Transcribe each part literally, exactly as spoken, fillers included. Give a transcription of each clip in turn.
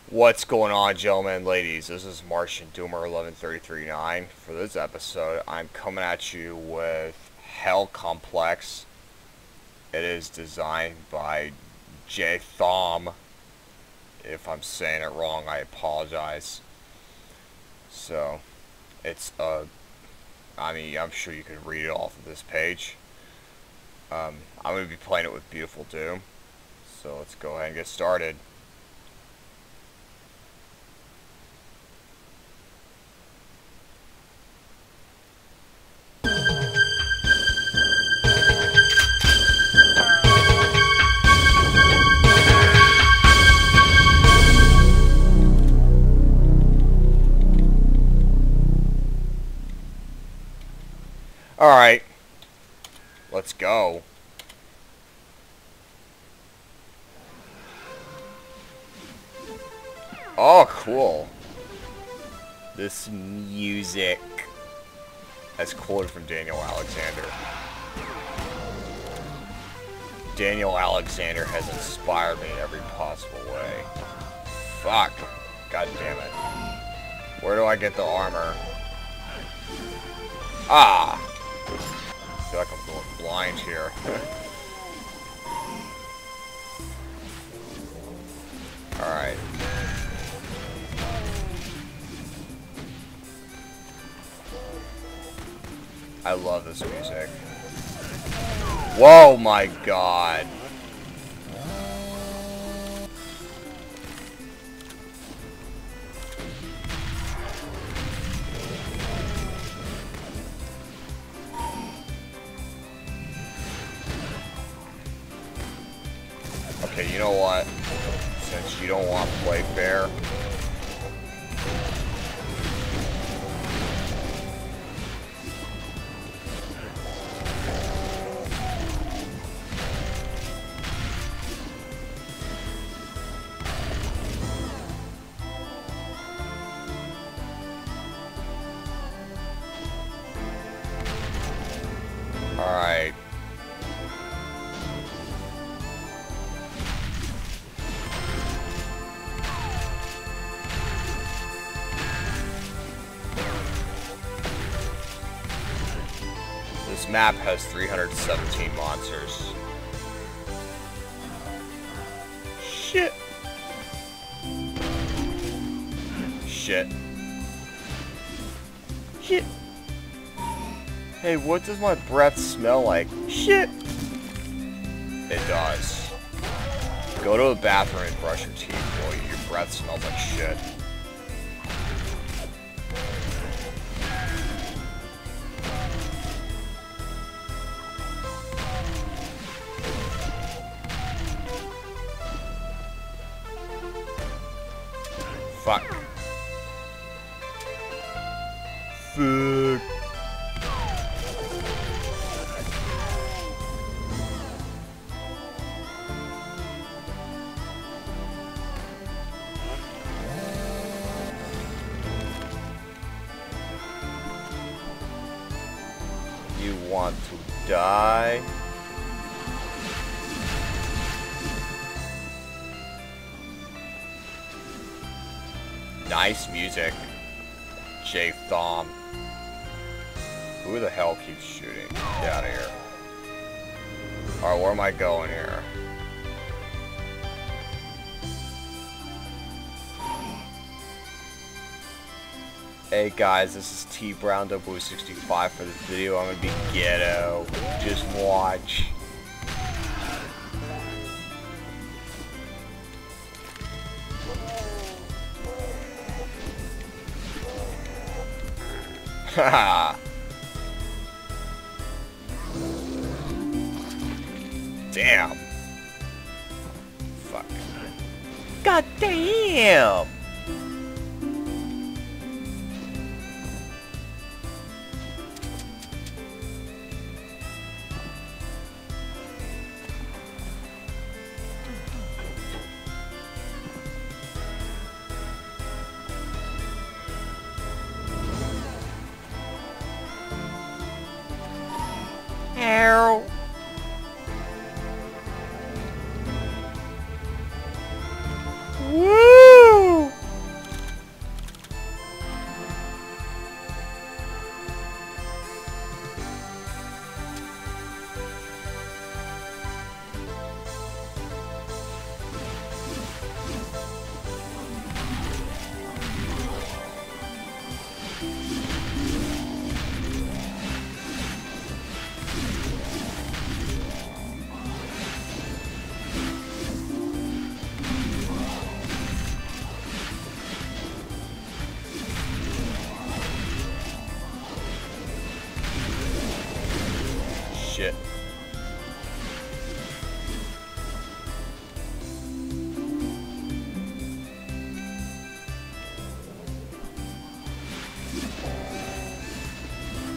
What's going on, gentlemen and ladies? This is Martian Doomer eleven thirty-three nine. For this episode, I'm coming at you with Hell Complex. It is designed by Jthom. If I'm saying it wrong, I apologize. So, it's uh, I mean, I'm sure you can read it off of this page. Um, I'm going to be playing it with Beautiful Doom. So let's go ahead and get started. Alright, let's go. Oh, cool. This music. That's quoted from Daniel Alexander. Daniel Alexander has inspired me in every possible way. Fuck. God damn it. Where do I get the armor? Ah! I feel like I'm going blind here. Alright. I love this music. Whoa, my god. Okay, you know what? Since you don't want to play fair, alright. This map has three hundred seventeen monsters. Shit. Shit. Shit. Hey, what does my breath smell like? Shit. It does. Go to the bathroom and brush your teeth, boy. Your breath smells like shit. Fuck. Fuck. You want to die? Nice music. Jthom. Who the hell keeps shooting? Get out of here. Alright, where am I going here? Hey guys, this is T Brown double sixty-five for this video. I'm gonna be ghetto. Just watch. Haha. Damn. Fuck. God damn. Ow. Woo!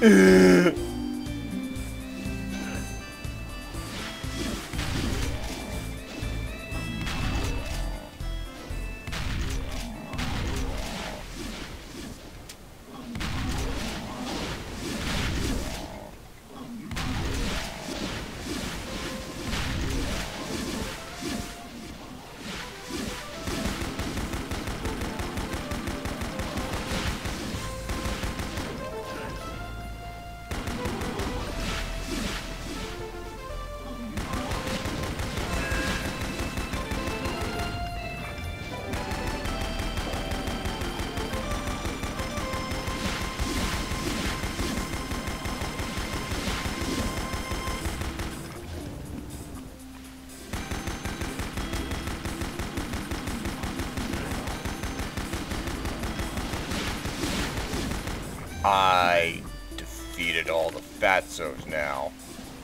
I defeated all the Fatzos now.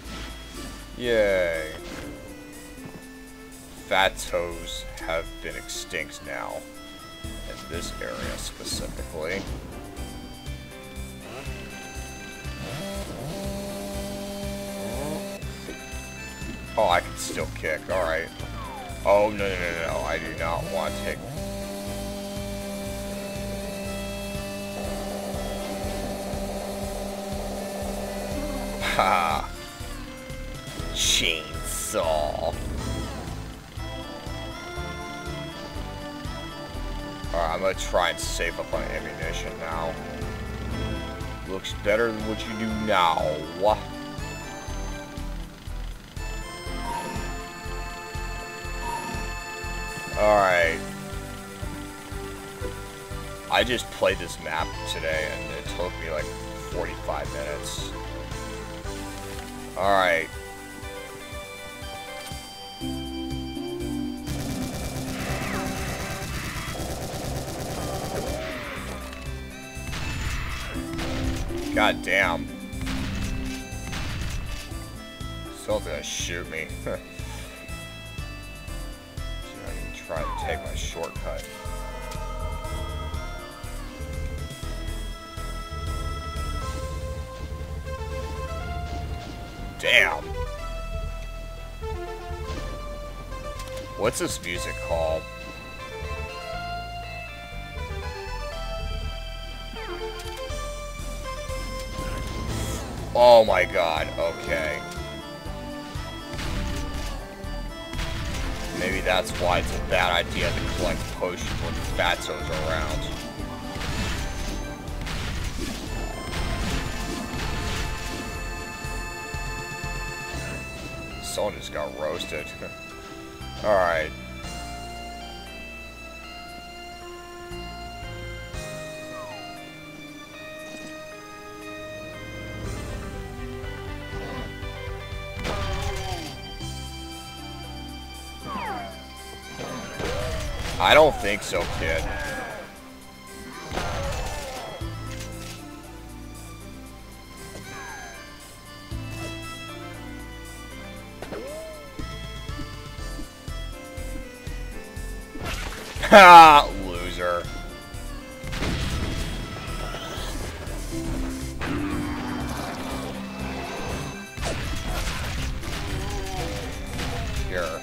Yay. Fatzos have been extinct now. In this area specifically. Oh, I can still kick. Alright. Oh, no, no, no, no. I do not want to take... Ha! Chainsaw. Alright, I'm gonna try and save up on ammunition now. Looks better than what you do now. Alright. I just played this map today and it took me like forty-five minutes. Alright. God damn. Someone's gonna shoot me. See if I can try to take my shortcut. Damn. What's this music called? Oh my god, okay. Maybe that's why it's a bad idea to collect potions when Fatzos are around. Someone just got roasted. Alright. I don't think so, kid. Ha! Loser. Here.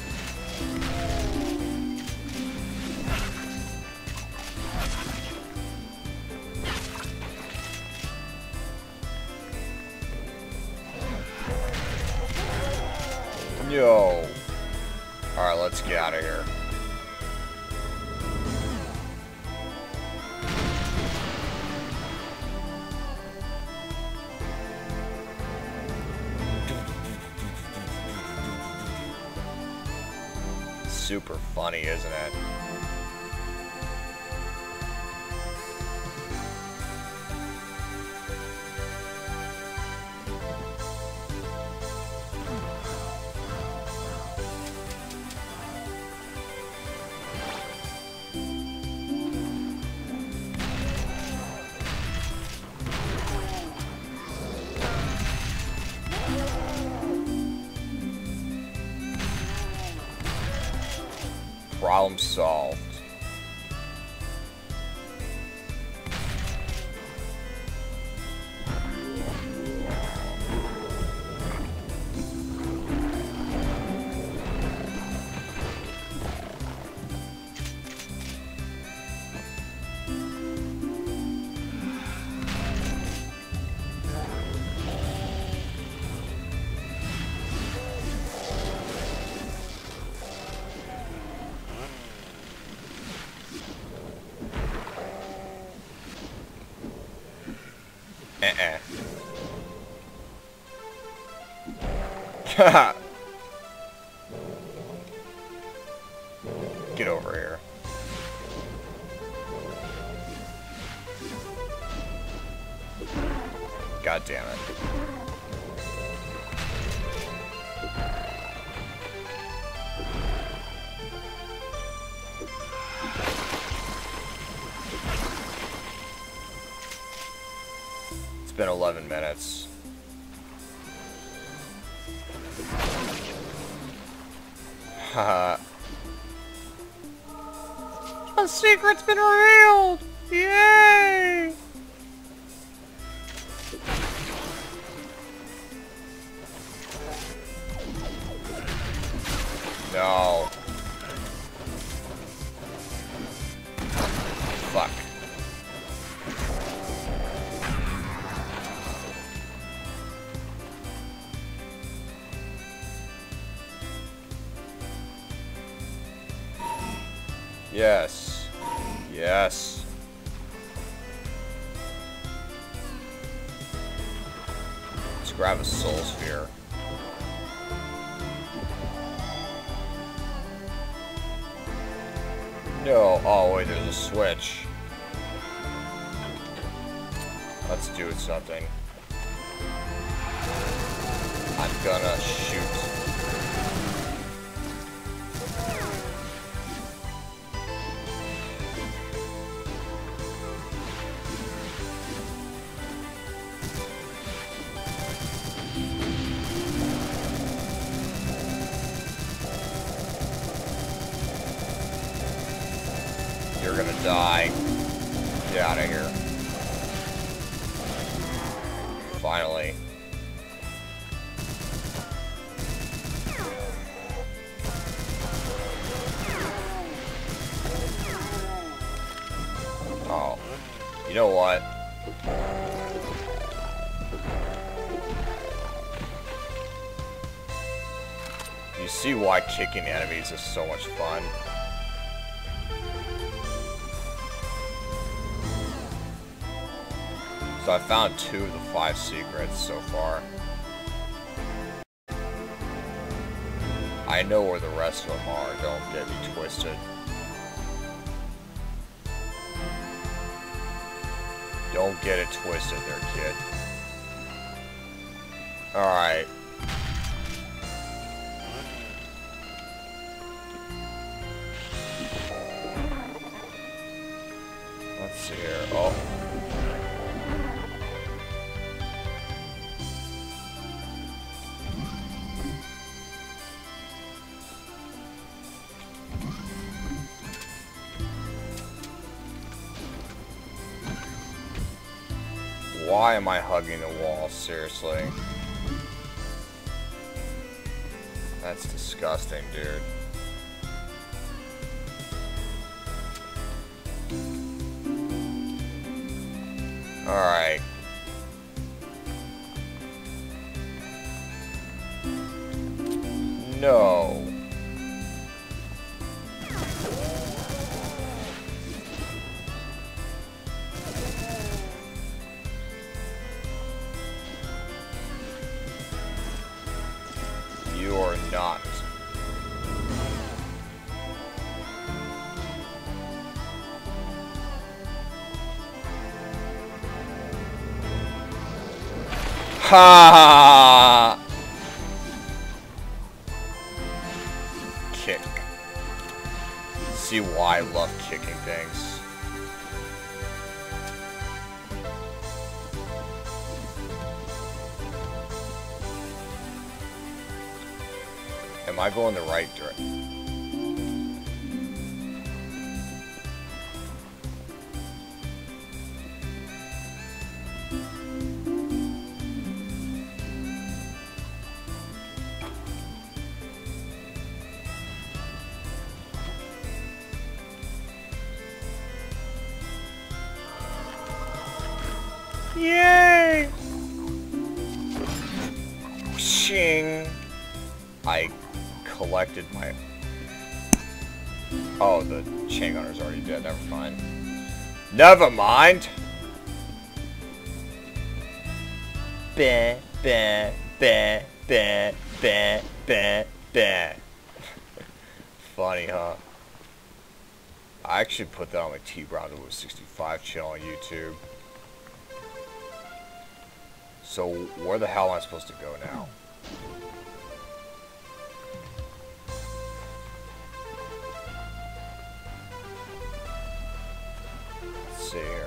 Yo. Alright, let's get out of here. Super funny, isn't it? Problem solved. Uh-uh. Haha. Get over here. God damn it. It's been eleven minutes. Haha. A secret's been revealed! Yay! No. Fuck. Yes. Yes. Let's grab a soul sphere. No. Oh, wait, there's a switch. Let's do something. I'm gonna shoot. You're gonna die. Get out of here. Finally. Oh. You know what? You see why kicking enemies is so much fun? So I found two of the five secrets so far. I know where the rest of them are, don't get me twisted. Don't get it twisted there, kid. Alright. Let's see here. Oh. Why am I hugging the wall? Seriously. That's disgusting, dude. Alright. No. You are not. Ha! Kick. See why I love kicking things. Am I going the right direction? Yay! Shing! I collected my... Oh, the chain gunner's already dead. Never mind. Never mind! Bah, bah, bah, bah, bah, bah, bah. Funny, huh? I actually put that on my T Brown sixty-five channel on YouTube. So, where the hell am I supposed to go now? Let's see here.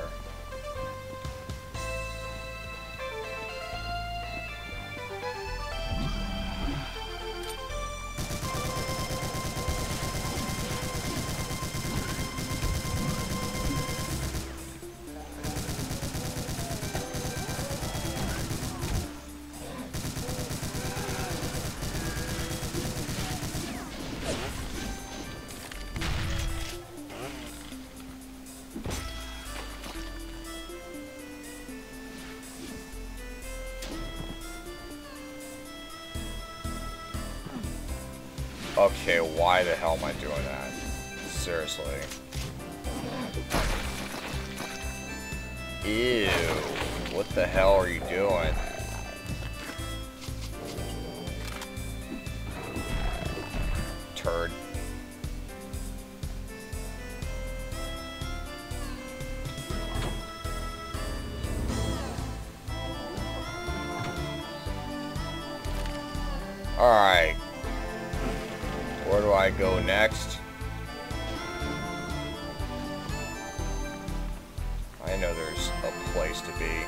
Okay, why the hell am I doing that? Seriously. Ew. What the hell are you doing? Turd. Alright. Where do I go next? I know there's a place to be.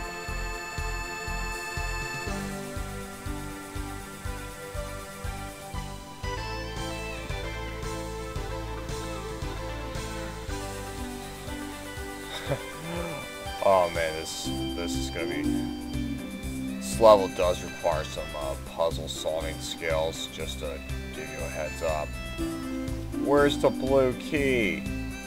Oh man, this this is gonna be. This level does require some uh, puzzle solving skills, just to give you a heads up. Where's the blue key?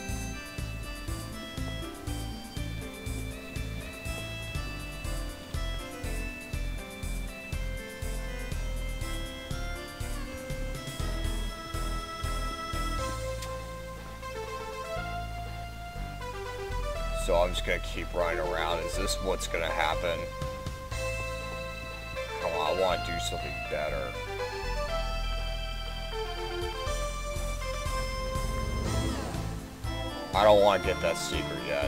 So I'm just gonna keep running around. Is this what's gonna happen? Come on, I want to do something better. I don't want to get that secret yet.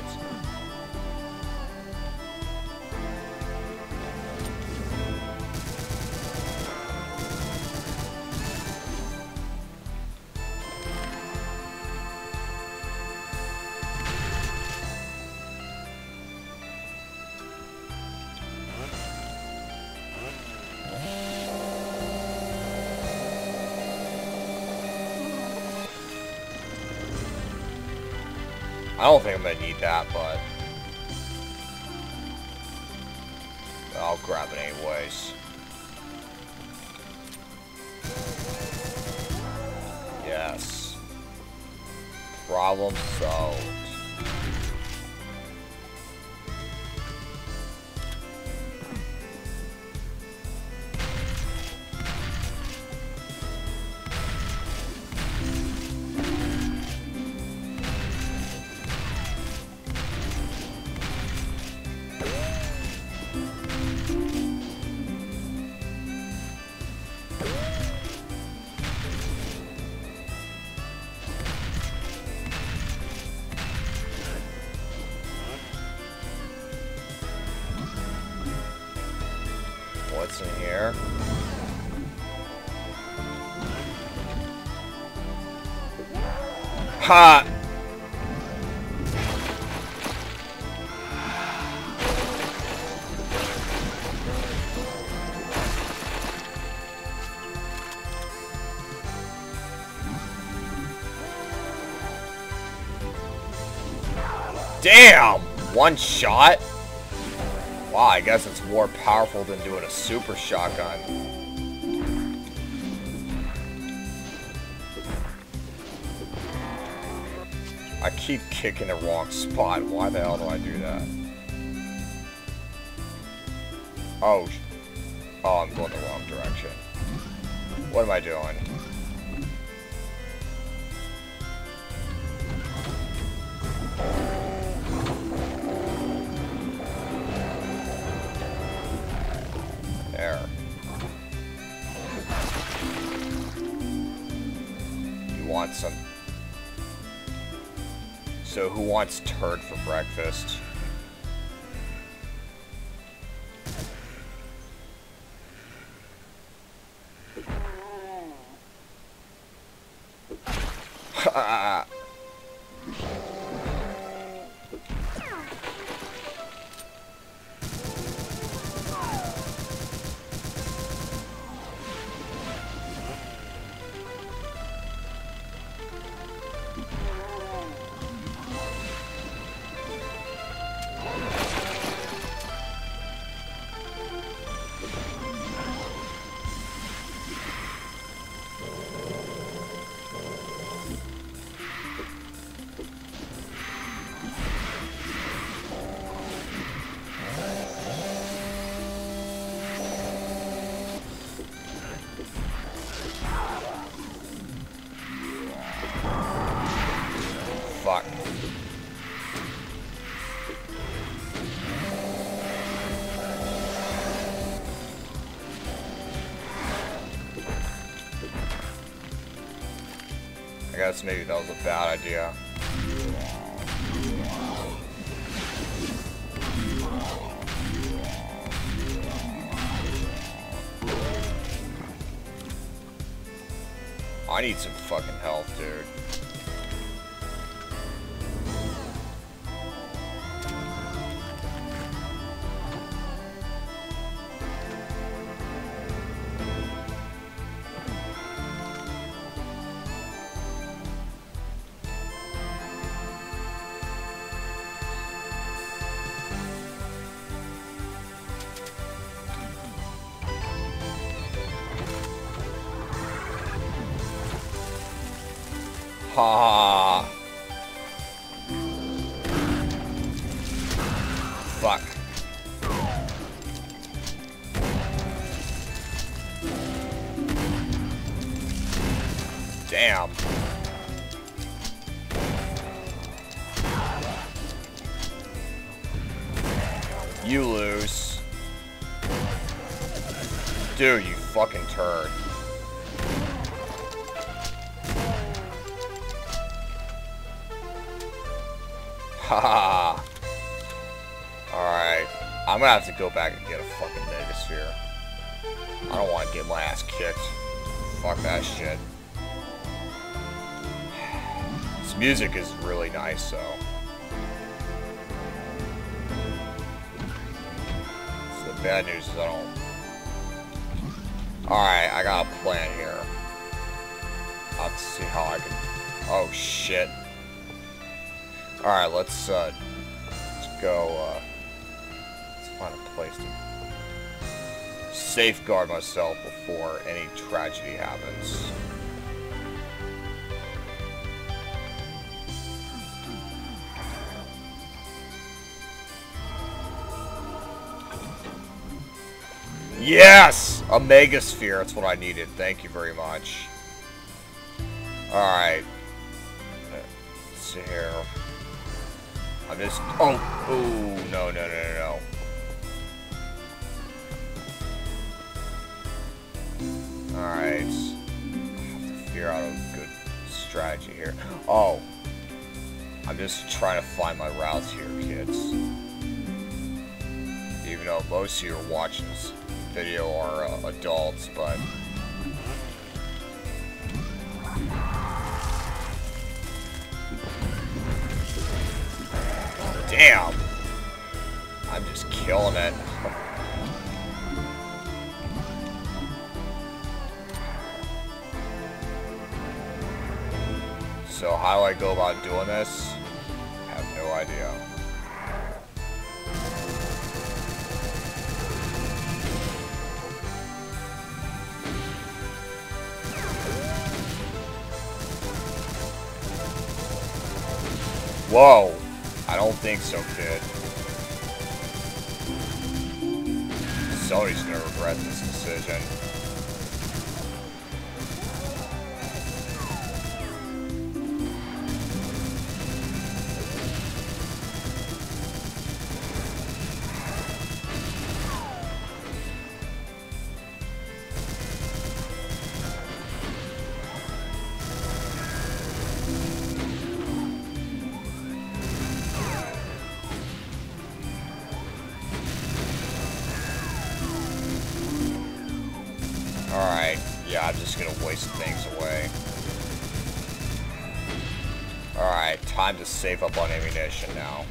I don't think I'm gonna need that, but I'll grab it anyways. Yes. Problem solved. What's in here? Ha! Damn! One shot? Wow, I guess it's more powerful than doing a super shotgun. I keep kicking the wrong spot. Why the hell do I do that? Oh. Oh, I'm going the wrong direction. What am I doing? got some. So who wants turd for breakfast? Fuck. I guess maybe that was a bad idea. I need some fucking health, dude. Ha! Fuck. Damn. You lose. Dude, you fucking turd. Haha. Alright. I'm gonna have to go back and get a fucking Megasphere. I don't want to get my ass kicked. Fuck that shit. This music is really nice, though. So the bad news is I don't... Alright, I got a plan here. I'll have to see how I can... Oh, shit. Alright, let's, uh, let's go, uh, let's find a place to safeguard myself before any tragedy happens. Yes! A Megasphere, that's what I needed. Thank you very much. Alright. Let's see here. I'm just... Oh! Oh, no, no, no, no, no. Alright. I have to figure out a good strategy here. Oh. I'm just trying to find my routes here, kids. Even though most of you are watching this video are uh, adults, but... Damn! I'm just killing it. So how do I go about doing this? I have no idea. Whoa! I don't think so, kid. Somebody's gonna regret this decision. just gonna waste things away. Alright, time to save up on ammunition now.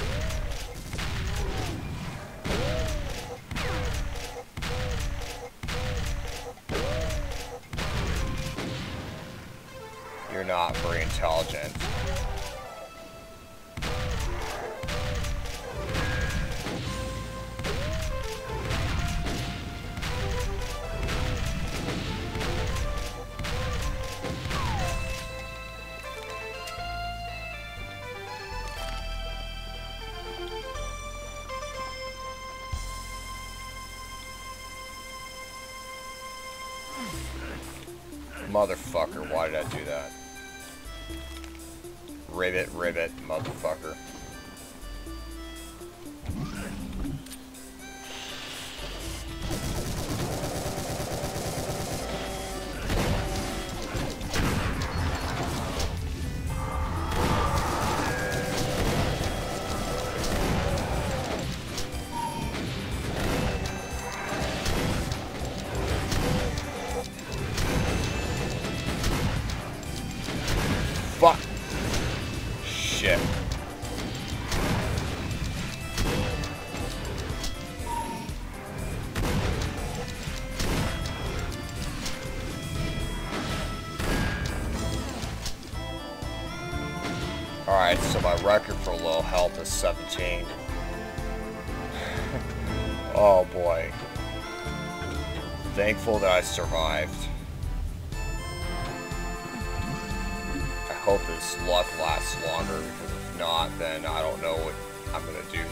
You're not very intelligent. Motherfucker, why did I do that? Ribbit, ribbit, motherfucker. Fuck. Shit. Alright, so my record for low health is seventeen. Oh boy. Thankful that I survived. I hope this luck lasts longer, because if not, then I don't know what I'm gonna do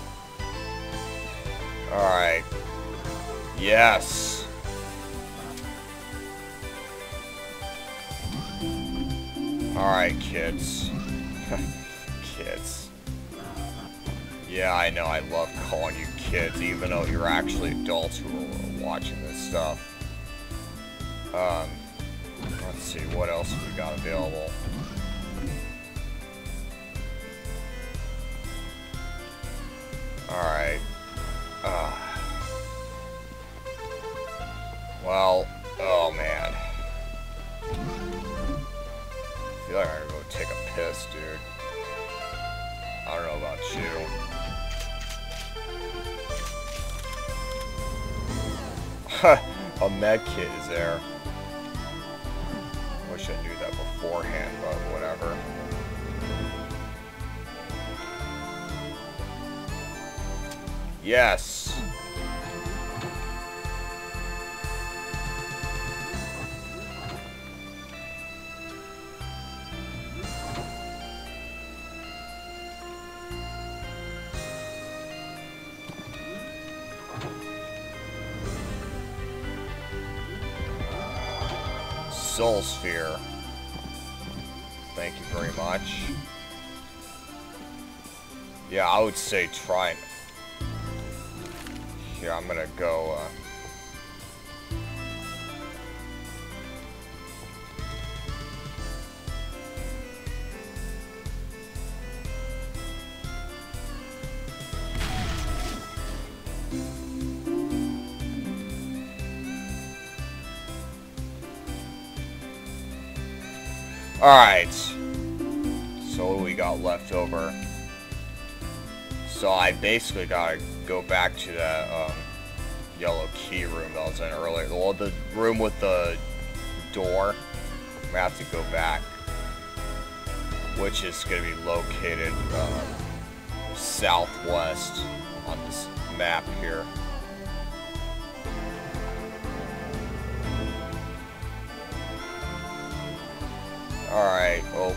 then. Alright. Yes! Alright, kids. Kids. Yeah, I know, I love calling you kids, even though you're actually adults who are watching this stuff. Um, let's see, what else have we got available? Alright. Uh, well, oh man. I feel like I'm gonna go take a piss, dude. I don't know about you. A med kit is there. Wish I knew that beforehand, but whatever. Yes! Soul Sphere. Thank you very much. Yeah, I would say try and... Here, I'm gonna go, uh... Alright. So what we got left over? So I basically gotta go back to that um, yellow key room that I was in earlier. Well, the room with the door. I'm gonna have to go back. Which is gonna be located uh, southwest on this map here. Alright, well...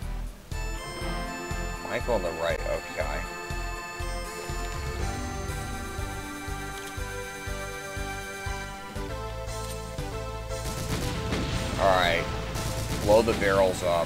Am I going the right? Okay. Alright. Blow the barrels up.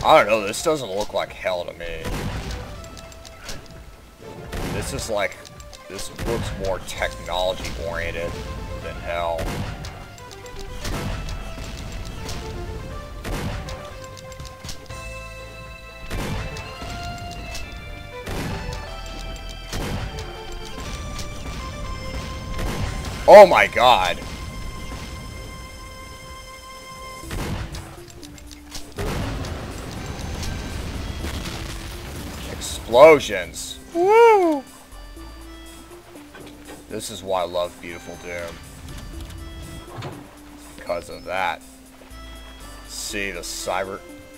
I don't know, this doesn't look like hell to me. This is like, this looks more technology oriented than hell. Oh my god. Explosions. Woo! This is why I love Beautiful Doom. It's because of that. See, the cyber...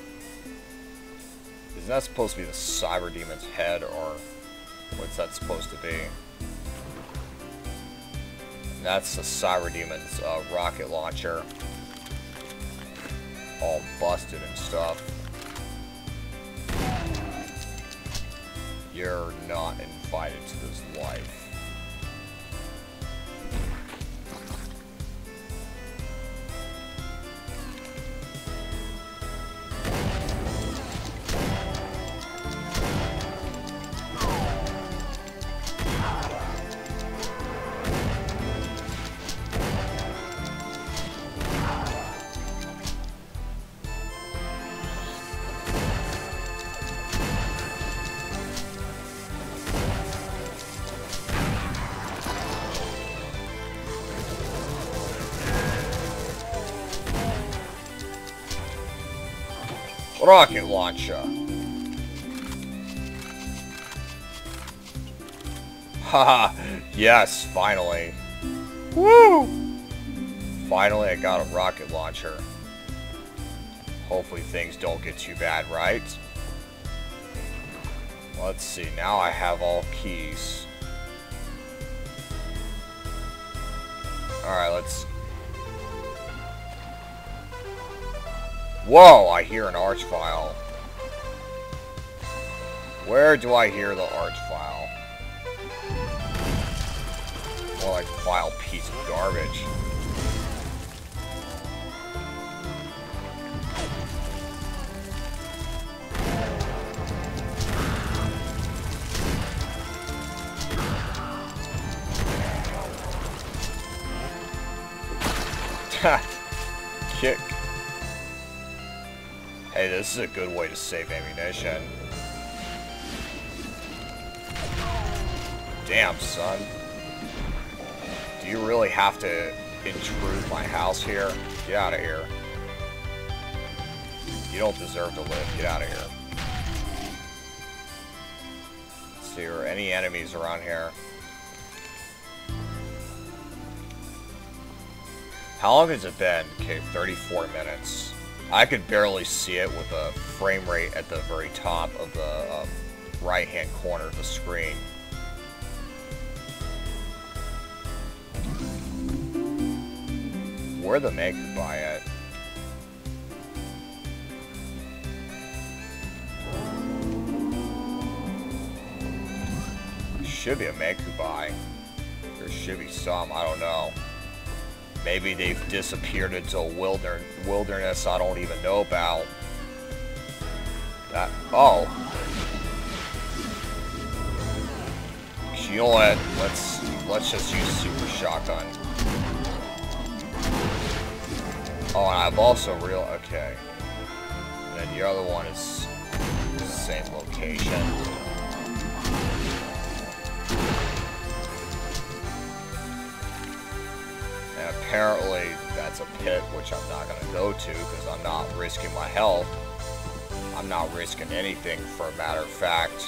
Isn't that supposed to be the cyber demon's head, or what's that supposed to be? That's the cyber demon's uh, rocket launcher. All busted and stuff. You're not invited to this life. Rocket launcher. Haha, yes, finally. Woo! Finally, I got a rocket launcher. Hopefully things don't get too bad, right? Let's see, now I have all keys. Alright, let's... Whoa, I hear an archvile. Where do I hear the archvile? More like vile piece of garbage. Kick. Hey, this is a good way to save ammunition. Damn, son. Do you really have to intrude my house here? Get out of here. You don't deserve to live. Get out of here. Let's see, are any enemies around here? How long has it been? Okay, thirty-four minutes. I could barely see it with a frame rate at the very top of the um, right-hand corner of the screen. Where the make buy at? Should be a make buy. There should be some, I don't know. Maybe they've disappeared into a wilder wilderness I don't even know about. That, oh. You know what? Let's let's just use super shotgun. Oh, and I've also real okay. And then the other one is the same location. And apparently that's a pit, which I'm not going to go to because I'm not risking my health. I'm not risking anything, for a matter of fact.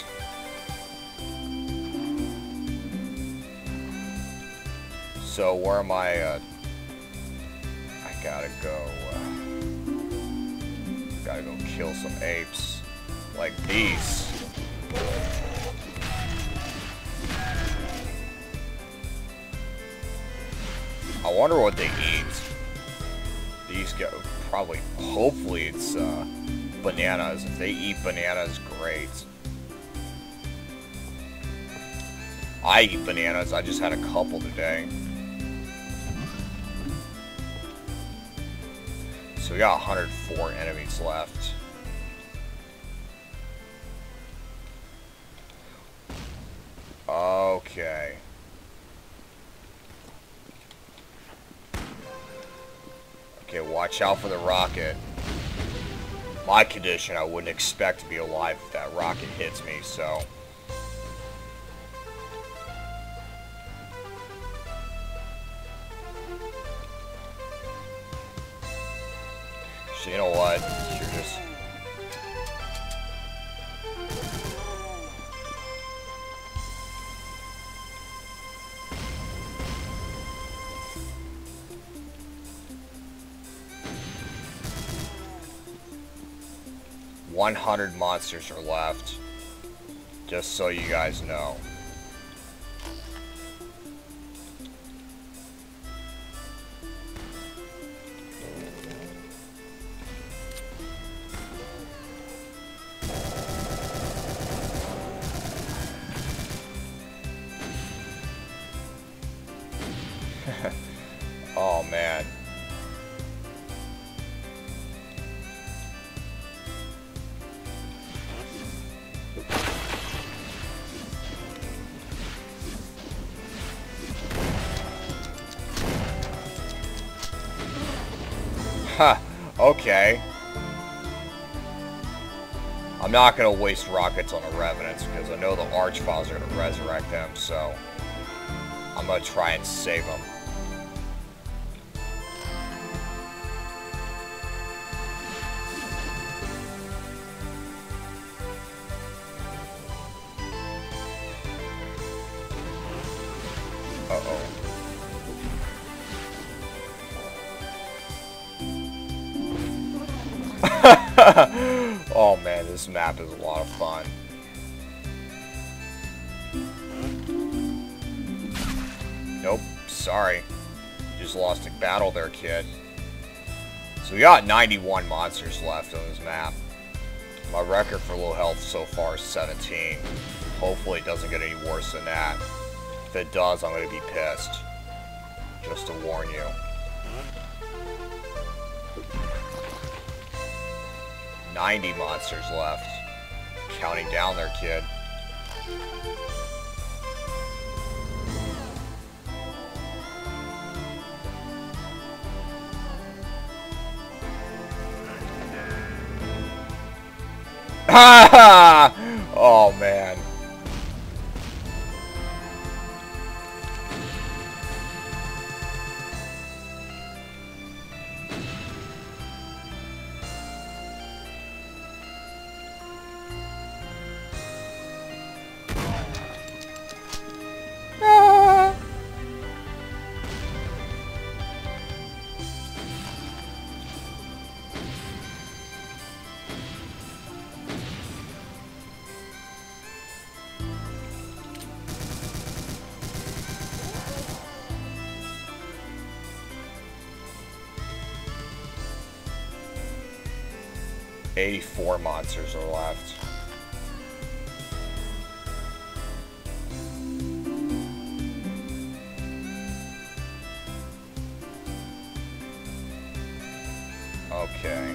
So where am I? Uh, I gotta go. Uh, gotta go kill some apes like these. I wonder what they eat. These go probably, hopefully it's uh, bananas. If they eat bananas, great. I eat bananas. I just had a couple today. So we got one hundred four enemies left. Okay. Okay, watch out for the rocket. My condition, I wouldn't expect to be alive if that rocket hits me, so... So you know what? You're just... one hundred monsters are left. Just so you guys know. Oh man. Ha, okay. I'm not going to waste rockets on the Revenants because I know the Archfiles are going to resurrect them, so I'm going to try and save them. Uh-oh. Oh man, this map is a lot of fun. Nope, sorry. You just lost a battle there, kid. So we got ninety-one monsters left on this map. My record for low health so far is seventeen. Hopefully it doesn't get any worse than that. If it does, I'm going to be pissed. Just to warn you. ninety monsters left. Counting down there, kid. Oh man. eighty-four monsters are left. Okay.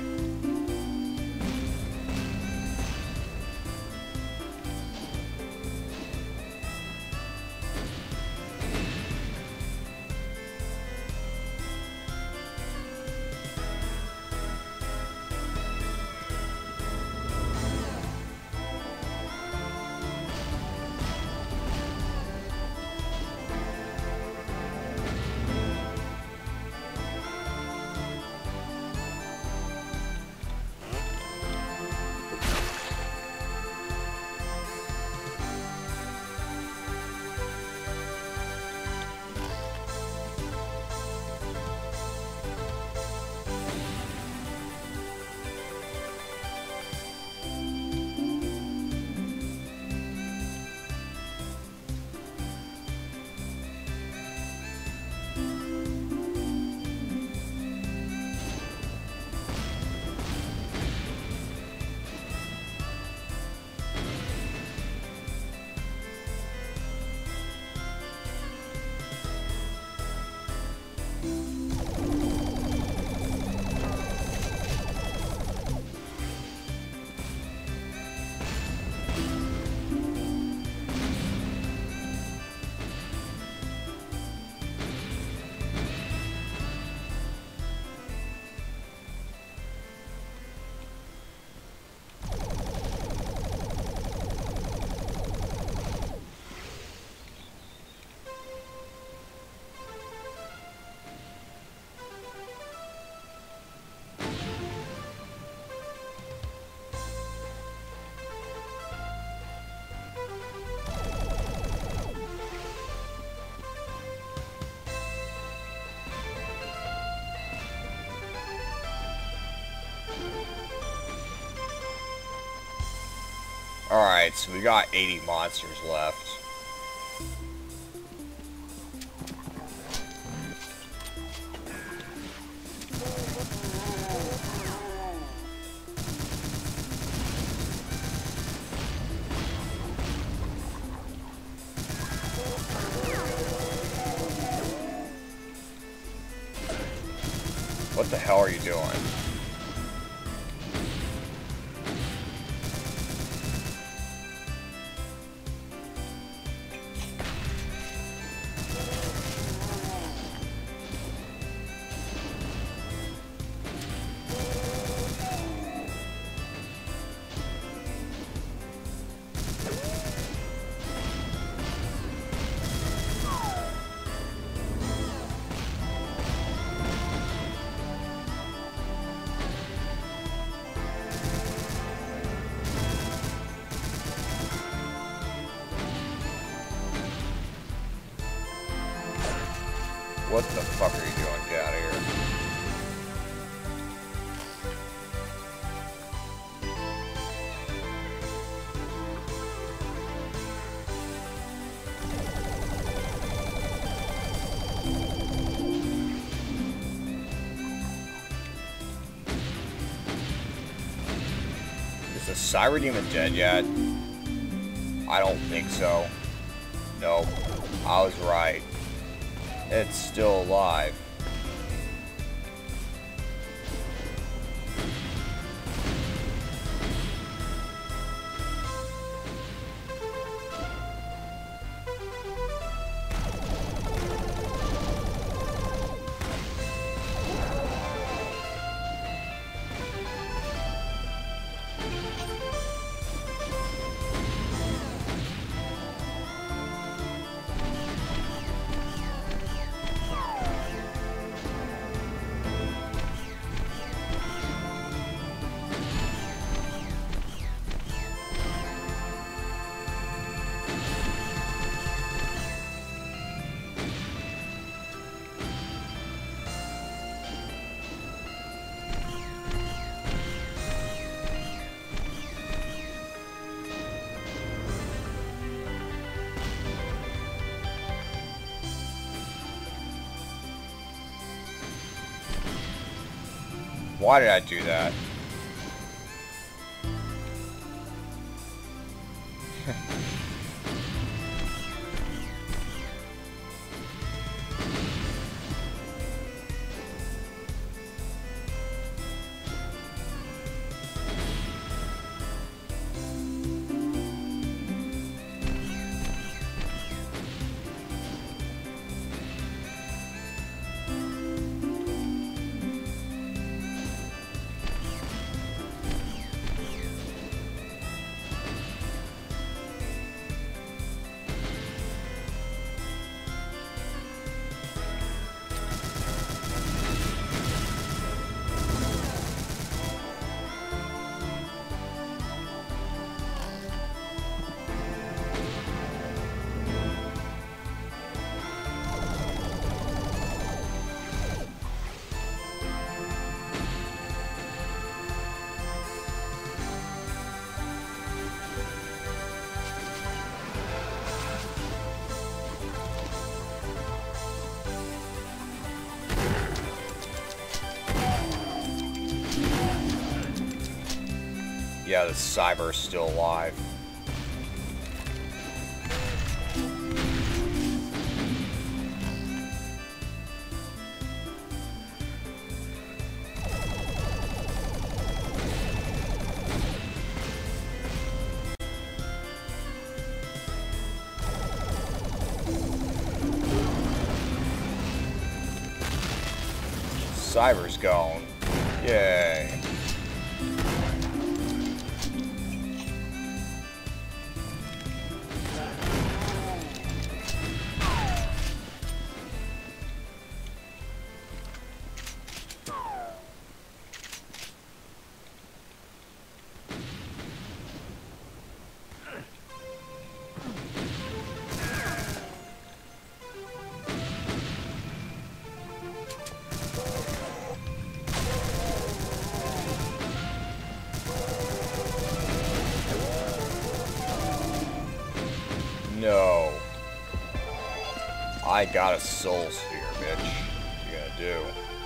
Alright, so we got eighty monsters left. What the hell are you doing? What the fuck are you doing? Get out of here. Is the Cyber Demon dead yet? I don't think so. Nope. I was right. It's still alive. Why did I do that? Yeah, the Cyber's still alive. Cyber's gone. Yay. I got a soul sphere, bitch. What you gonna do?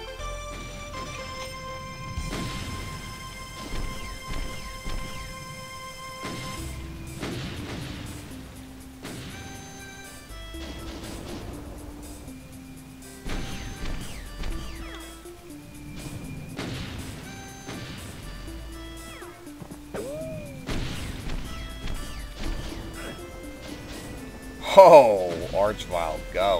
Oh, Archvile, go.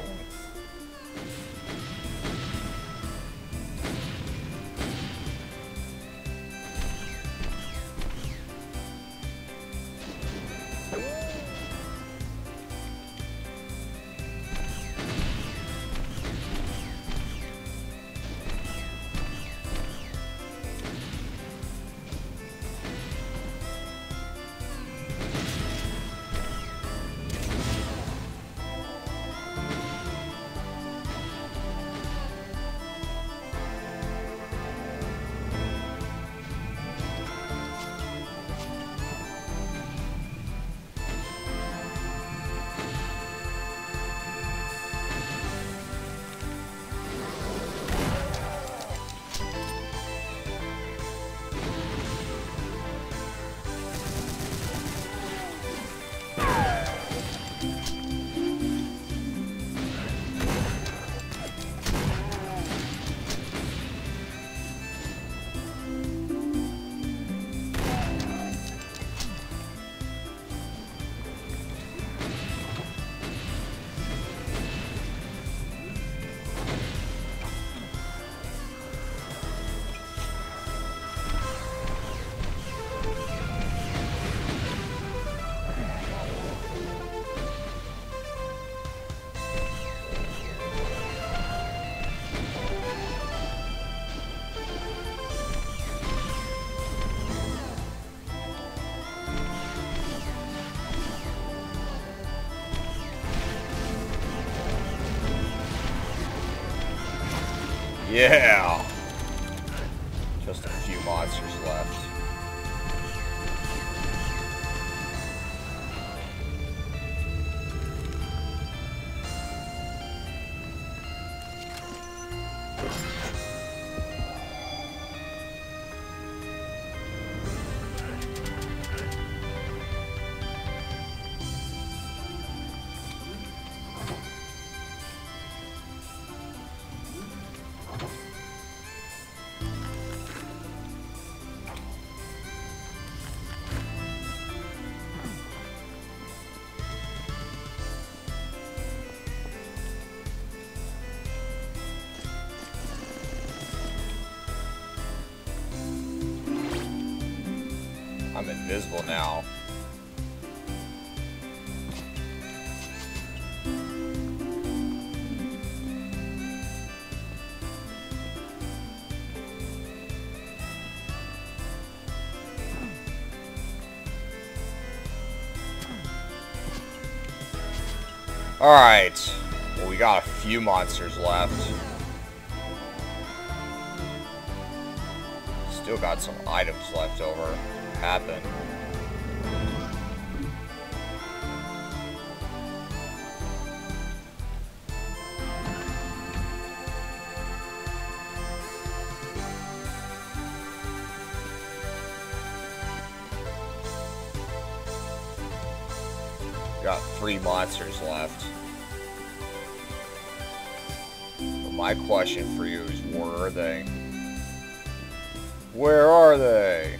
Yeah! Just a few monsters left. I'm invisible now. Alright. Well, we got a few monsters left. Still got some items left over. Happen. Got three monsters left. But my question for you is, where are they? Where are they?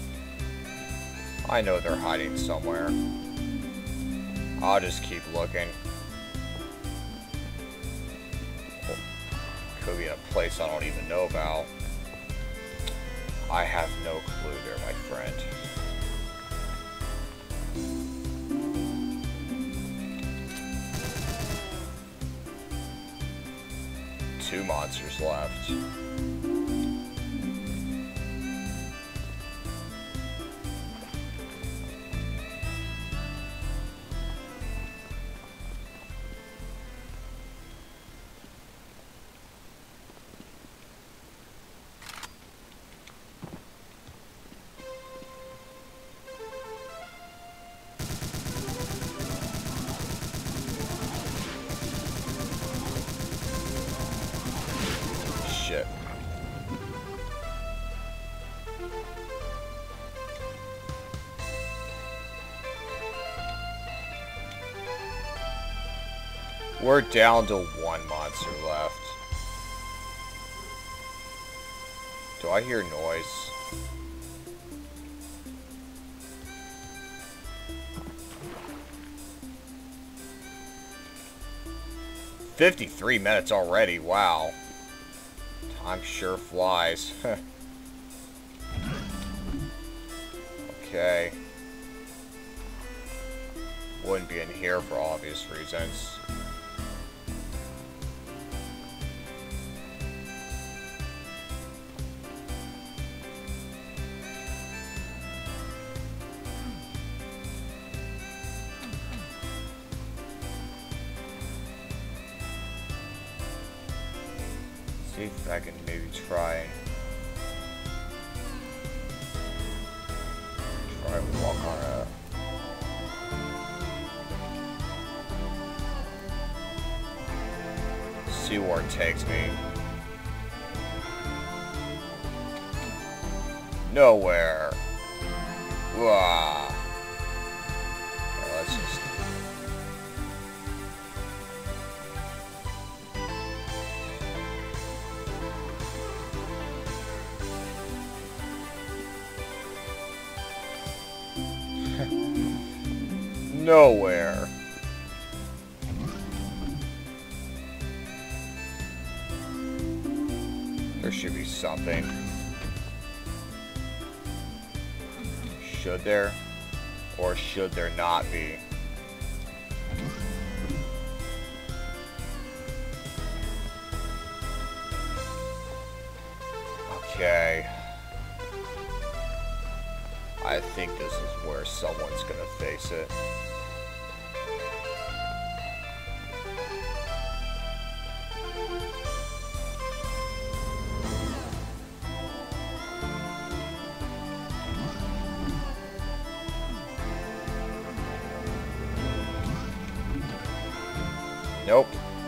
I know they're hiding somewhere. I'll just keep looking. Could be in a place I don't even know about. I have no clue there, my friend. Two monsters left. We're down to one monster left. Do I hear noise? fifty-three minutes already, wow. Time sure flies. Okay. Wouldn't be in here for obvious reasons. See if I can maybe try try to walk on a see where it takes me. Nowhere. Wah. Okay, let's just nowhere. There should be something. Should there? Or should there not be? Okay. I think this is where someone's gonna face it. Nope.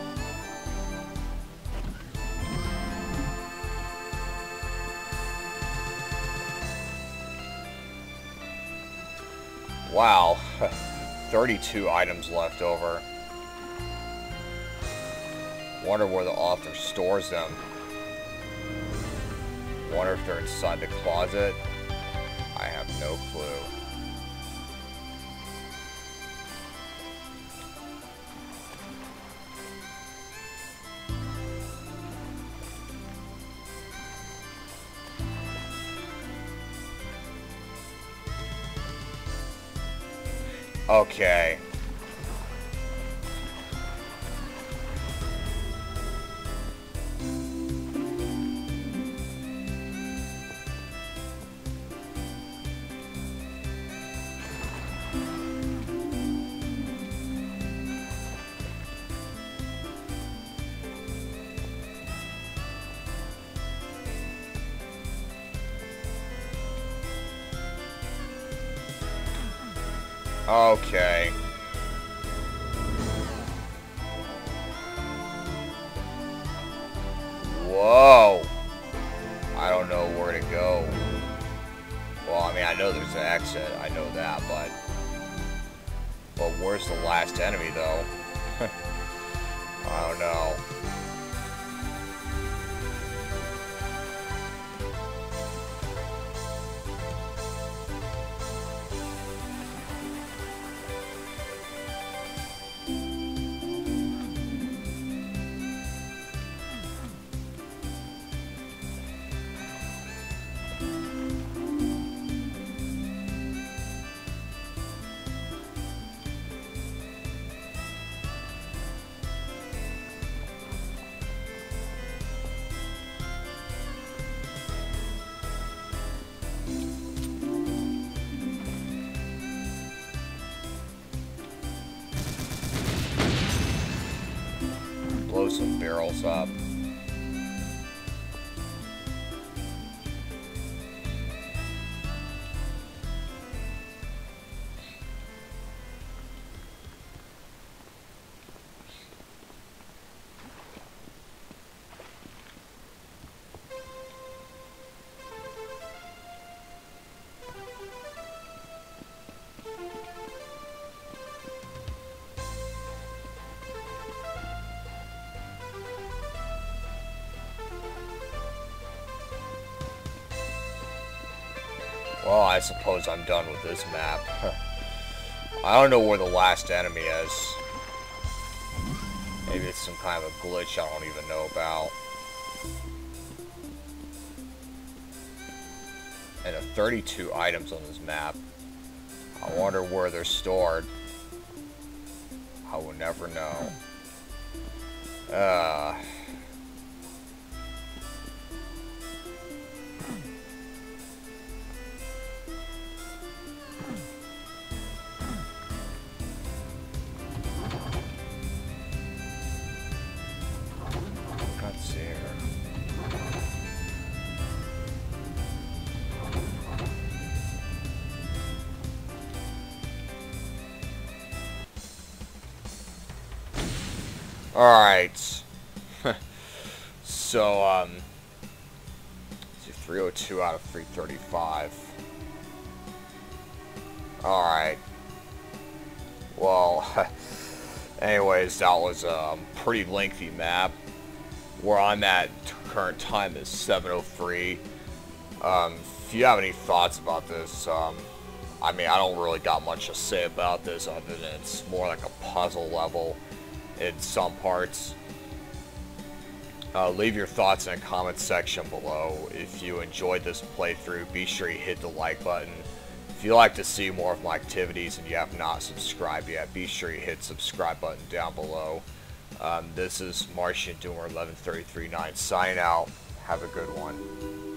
Wow. thirty-two items left over. Wonder where the author stores them. Wonder if they're inside the closet. I have no clue. Okay. Okay. Whoa. I don't know where to go. Well, I mean, I know there's an exit. I know that, but... But where's the last enemy, though? I don't know. Blow some barrels up. Well, I suppose I'm done with this map. I don't know where the last enemy is. Maybe it's some kind of a glitch I don't even know about. And there are thirty-two items on this map. I wonder where they're stored. I will never know. Uh... Let's see here. Alright. So, um... three oh two out of three thirty-five. Alright. Well, anyways, that was a pretty lengthy map. Where I'm at current time is seven oh three. Um, if you have any thoughts about this, um, I mean, I don't really got much to say about this other than it's more like a puzzle level in some parts. Uh, leave your thoughts in the comment section below. If you enjoyed this playthrough, be sure you hit the like button. If you'd like to see more of my activities and you have not subscribed yet, be sure you hit subscribe button down below. Um, this is Martian Doomer eleven thirty-three nine signing out. Have a good one.